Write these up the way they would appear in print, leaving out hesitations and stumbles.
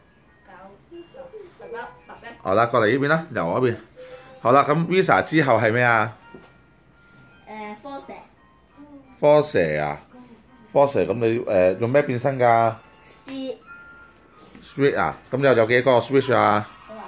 好啦，過嚟呢邊啦，由我嗰邊。好啦，咁 Visa 之後係咩啊？ 科蛇。 科蛇啊，科蛇咁你用咩變身㗎 ？Switch 啊，咁有幾多個 Switch 啊？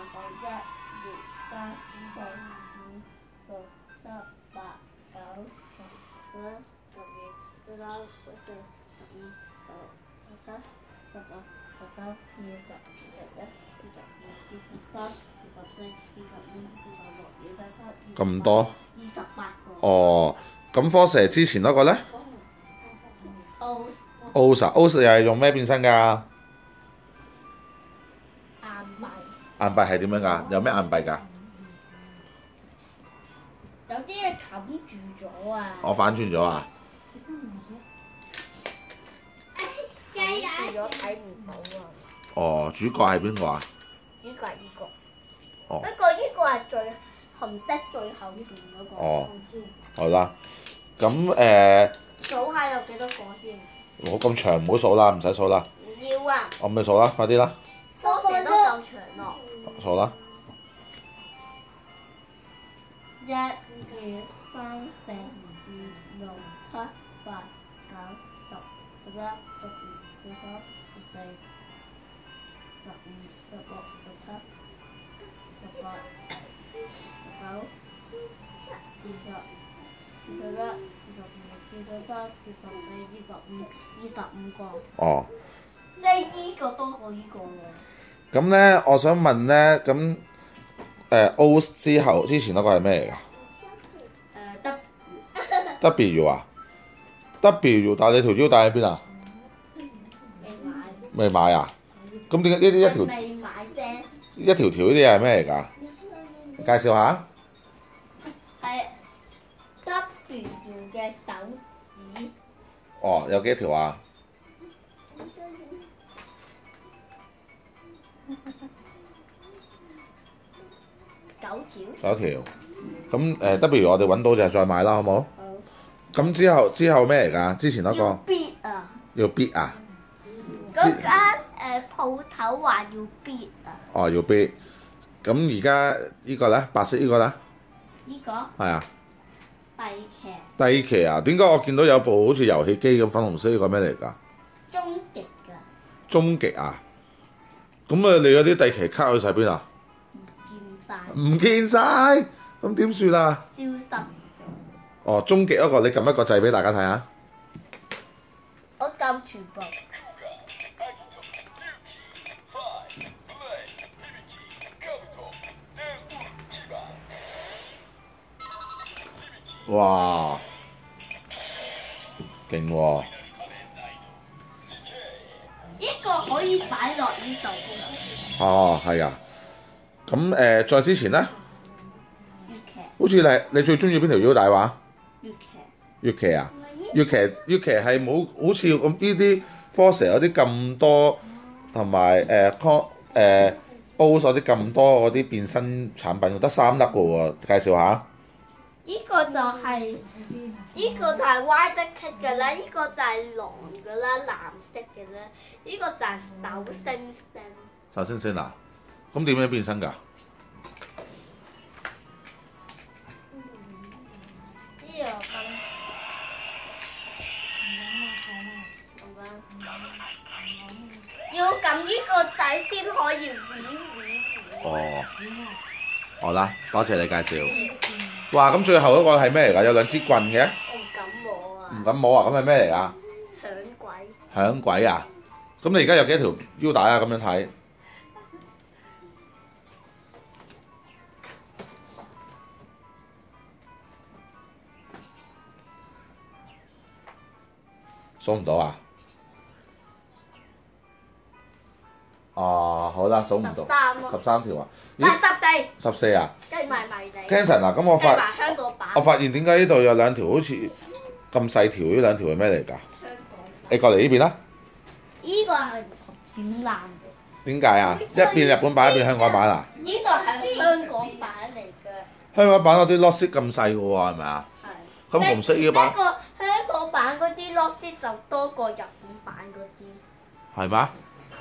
咁多 28個。 哦，咁科蛇之前嗰個咧 ？Osa 又係用咩變身㗎？ 硬幣。 硬幣係點樣㗎？有咩硬幣㗎？ 有啲嘢冚住咗啊！ 我反轉咗啊！ 冚住咗睇唔到啊！ 哦，主角係邊個啊？ 呢個係呢個。 哦。 不過呢個係紅色最後邊嗰個。 哦。好啦，咁數下有幾多個先？ 我咁長唔好數啦，唔使數啦。 唔要啊！ 我咪數啦，快啲啦。 科蛇都夠長咯。 數啦。 1、2、3、4、5、6、7、8、9、10、11、12、13、14、15、16、17、18、19、20、21、22、23、24、25個。 哦。 即係呢個多過呢個喎。 咁咧，我想問咧，咁O 之後之前嗰個係咩嚟㗎？W 啊 ？W， 但係你條腰帶喺邊啊？未買啊？咁點解呢啲一條？ 未買啫。 一條條呢啲係咩嚟㗎？介紹下。 係 W 嘅手指。 哦，有幾多條啊 ？9條。 9條。咁W 我哋揾到就再買啦，好冇？好。咁之後咩嚟㗎？之前嗰個。 要 bid 啊！ 要 bid 啊？ 嗰間鋪頭話要 bid 啊！ 哦，要 bid。咁而家呢個咧，白色呢個咧？ 呢個？ 係啊。 帝騎。 帝騎啊？點解我見到有部好似遊戲機咁粉紅色呢個咩嚟㗎？ 終極㗎。 終極啊！咁你嗰啲帝騎卡去晒邊啊？ 唔見晒。 唔見晒？ 咁點算啊？ 消失咗。 哦，終極嗰個，你撳一個掣俾大家睇下。 我撳全部。 哇！勁喎！ 呢個可以擺落呢度。 哦，係啊。咁再之前咧， 粵劇。 好似你最中意邊條腰帶話？ 粵劇。 粵劇啊？粵劇係冇好似咁呢啲 Force 有啲咁多，同埋Bose 啲咁多嗰啲變身產品，得3粒嘅喎，介紹下。 呢個就係歪得棘嘅啦，呢個就係狼嘅啦，藍色嘅啦，呢個就係手星星。 手星星啊？咁點樣變身㗎？ 呢個要撳呢個掣先可以哦，好啦，多謝你介紹。哇！咁最後嗰個係咩嚟㗎？有2支棍嘅。 我唔敢摸啊！ 唔敢摸啊！咁係咩嚟㗎？ 響鬼。 響鬼啊！咁你而家有幾多條腰帶啊？咁樣睇。數唔到啊？哦，好啦，數唔到。13條啊？ 唔係 14啊？ 計埋迷你。 Kenson 啊，咁計埋香港版。 我發現點解呢度有2條好似咁細條？呢2條係咩嚟㗎？ 香港。 你過嚟呢邊啦。 呢個係展覽嘅。 點解啊？一邊日本版，一邊香港版啊？ 呢個係香港版嚟嘅。 香港版嗰啲 lock 色咁細嘅喎，係咪啊？ 係。 咁紅色呢個版？ 不過香港版嗰啲 lock 色就多過日本版嗰啲。 係嗎？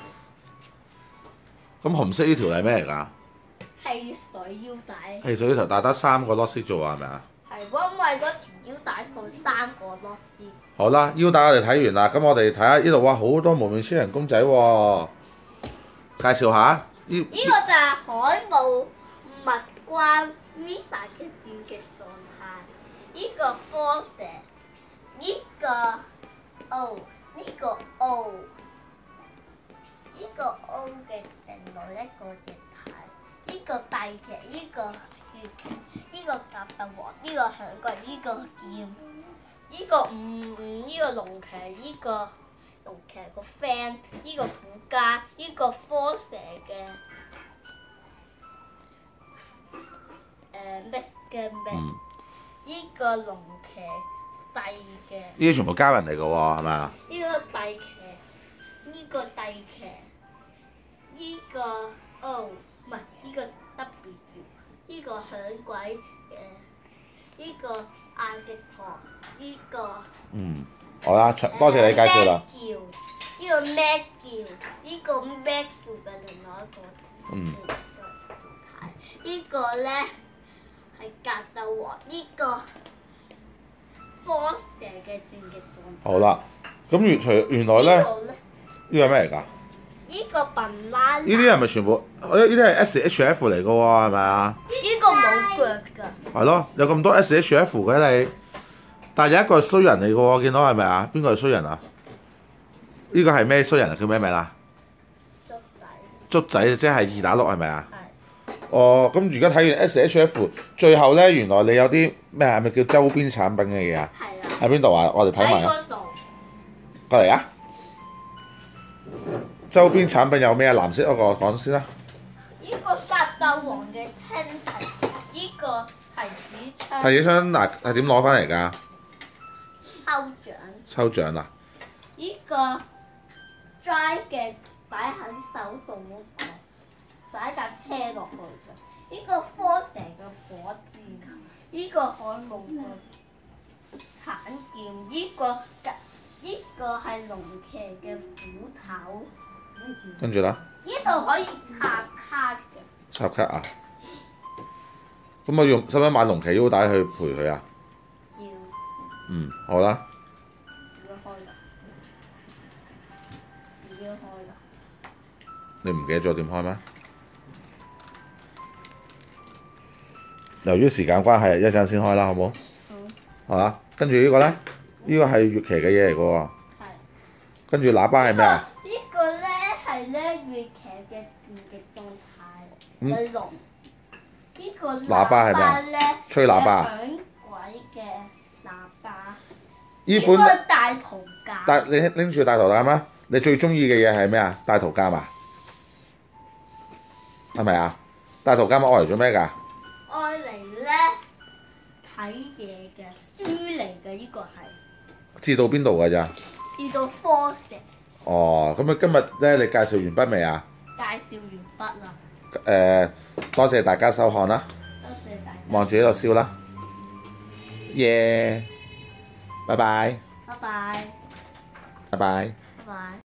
咁紅色呢條係咩嚟㗎？ 汽水腰帶。 汽水呢條，但得3個 lock 色啫喎，係咪啊？ 係，因為嗰條腰帶送3個 lock 色。 好啦，腰帶我哋睇完啦，咁我哋睇下呢度哇，好多無面超人公仔喎，介紹下呢個就係海姆蜜瓜 Visa 嘅戰極狀態，呢個科蛇，呢個 O， 呢個 O， 呢個 O 嘅另外一個形態，呢個帝騎，呢個血騎，呢個甲特王，呢個響鬼，呢個劍，呢個呢個龍騎，呢個龍騎個 friend， 呢個古家，呢個科蛇嘅咩嘅咩？呢個龍騎帝嘅。 呢啲全部家人嚟嘅喎，係咪啊？ 呢個帝騎，呢個帝騎，呢個 O 唔係呢個 W， 呢個響鬼嘅，呢個亞極堂，呢個。 好啦，多謝你介紹啦。 呢個咩叫？呢個咩叫嘅另外一個。呢個咧係格鬥王，呢個 Force 嘅戰極狀態。 好啦，咁原來咧，呢個係咩嚟㗎？ 呢個笨拉。 呢啲係咪全部？呢啲係 SHF 嚟嘅喎，係咪啊？ 呢個冇腳㗎。 係咯，有咁多 SHF 嘅你，但係有一個係衰人嚟嘅喎，見到係咪啊？邊個係衰人啊？呢個係咩衰人啊？叫咩名啊？ 竹仔。 竹仔即係2打6係咪啊？ 係。 哦，咁而家睇完 SHF， 最後咧原來你有啲咩係咪叫周邊產品嘅嘢啊？ 係啊。 喺邊度啊？我哋睇埋啊。 喺嗰度。 過嚟啊！周邊產品有咩啊？藍色嗰個講先啦。 呢個格鬥王嘅青提，呢個提子槍。 提子槍嗱係點攞翻嚟㗎？ 抽獎。 抽獎啊！ 呢個 dry 嘅擺喺手度嗰個，擺架車落去嘅。呢個科蛇嘅火箭，呢個海姆嘅鏟劍，呢個係龍騎嘅斧頭。 跟住啦。 呢度可以插卡嘅。 插卡啊！咁我使唔使買龍騎腰帶去陪佢啊？ 要。 好啦。 已經開啦。 你唔記得咗點開咩？ 由於時間關係，一陣先開啦，好冇？ 好。 係嘛？跟住呢個咧，呢個係粵劇嘅嘢嚟嘅喎。 係。 跟住喇叭係咩啊？ 呢個咧係咧粵劇嘅電極狀態嘅龍。呢個喇叭係咩啊？ 咧吹喇叭。 響鬼嘅喇叭。 呢本呢個大圖鑑。 你拎住大圖鑑咩？你最中意嘅嘢係咩啊？大圖鑑啊？係咪啊？大圖鑑愛嚟做咩㗎？ 愛嚟咧睇嘢嘅書嚟嘅，呢個係。 至到邊度㗎咋？ 至到科石。 哦，咁啊，今日咧你介紹完畢未啊？ 介紹完畢啦。 多謝大家收看啦， 多謝大家。 望住呢度笑啦，耶！拜拜， 拜拜。 拜拜。 拜拜。